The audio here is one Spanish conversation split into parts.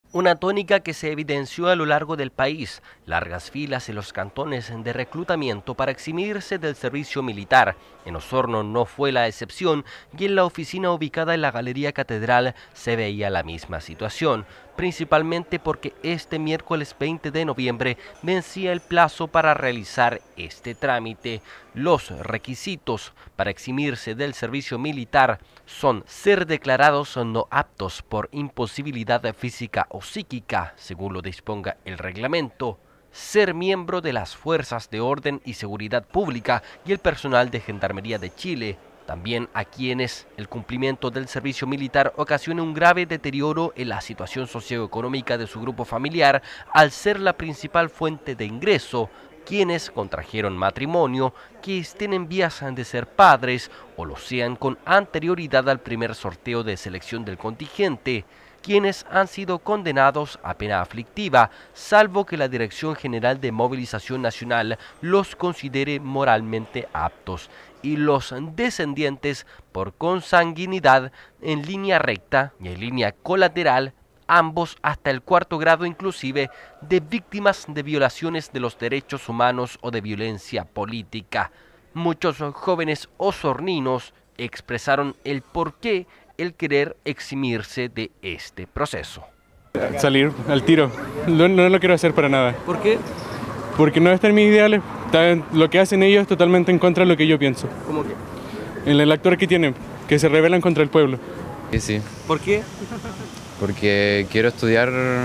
Una tónica que se evidenció a lo largo del país, largas filas en los cantones de reclutamiento para eximirse del servicio militar. En Osorno no fue la excepción y en la oficina ubicada en la Galería Catedral se veía la misma situación, principalmente porque este miércoles 20 de noviembre vencía el plazo para realizar este trámite. Los requisitos para eximirse del servicio militar son ser declarados no aptos por imposibilidad física o psíquica, según lo disponga el reglamento, ser miembro de las Fuerzas de Orden y Seguridad Pública y el personal de Gendarmería de Chile, también a quienes el cumplimiento del servicio militar ocasione un grave deterioro en la situación socioeconómica de su grupo familiar al ser la principal fuente de ingreso, quienes contrajeron matrimonio, que estén en vías de ser padres o lo sean con anterioridad al primer sorteo de selección del contingente, quienes han sido condenados a pena aflictiva, salvo que la Dirección General de Movilización Nacional los considere moralmente aptos, y los descendientes por consanguinidad en línea recta y en línea colateral, ambos hasta el cuarto grado inclusive, de víctimas de violaciones de los derechos humanos o de violencia política. Muchos jóvenes osorninos expresaron el porqué el querer eximirse de este proceso. Salir al tiro, no lo quiero hacer para nada. ¿Por qué? Porque no están mis ideales, lo que hacen ellos es totalmente en contra de lo que yo pienso. ¿Cómo que? En el actor que tienen, que se rebelan contra el pueblo. Sí, ¿Por qué? porque quiero estudiar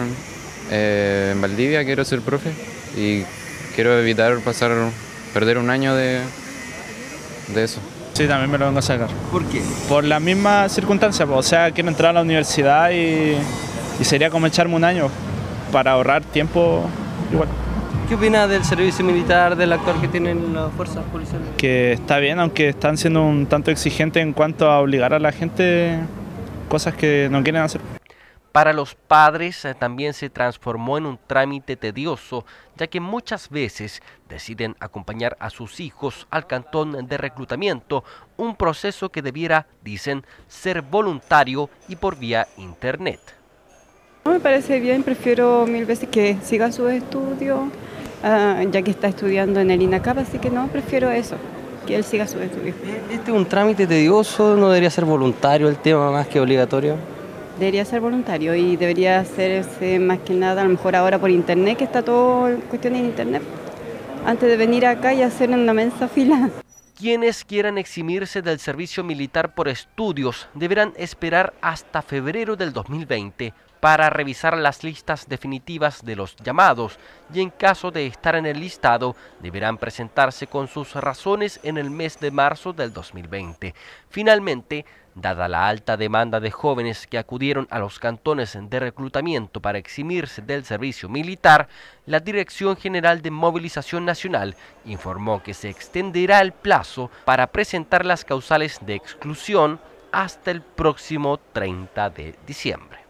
en Valdivia, quiero ser profe y quiero evitar perder un año de eso. Sí, también me lo vengo a sacar. ¿Por qué? Por la misma circunstancia, o sea, quiero entrar a la universidad y sería como echarme un año para ahorrar tiempo igual. ¿Qué opina del servicio militar, del actor que tienen las fuerzas policiales? Que está bien, aunque están siendo un tanto exigentes en cuanto a obligar a la gente cosas que no quieren hacer. Para los padres también se transformó en un trámite tedioso, ya que muchas veces deciden acompañar a sus hijos al cantón de reclutamiento, un proceso que debiera, dicen, ser voluntario y por vía internet. No me parece bien, prefiero mil veces que siga sus estudios, ya que está estudiando en el INACAP, así que no, prefiero eso, que él siga sus estudios. Este es un trámite tedioso, no debería ser voluntario el tema más que obligatorio. Debería ser voluntario y debería hacerse más que nada, a lo mejor ahora por internet, que está todo en cuestión en internet, antes de venir acá y hacer una mensa fila. Quienes quieran eximirse del servicio militar por estudios deberán esperar hasta febrero del 2020 para revisar las listas definitivas de los llamados y en caso de estar en el listado deberán presentarse con sus razones en el mes de marzo del 2020. Finalmente, dada la alta demanda de jóvenes que acudieron a los cantones de reclutamiento para eximirse del servicio militar, la Dirección General de Movilización Nacional informó que se extenderá el plazo para presentar las causales de exclusión hasta el próximo 30 de diciembre.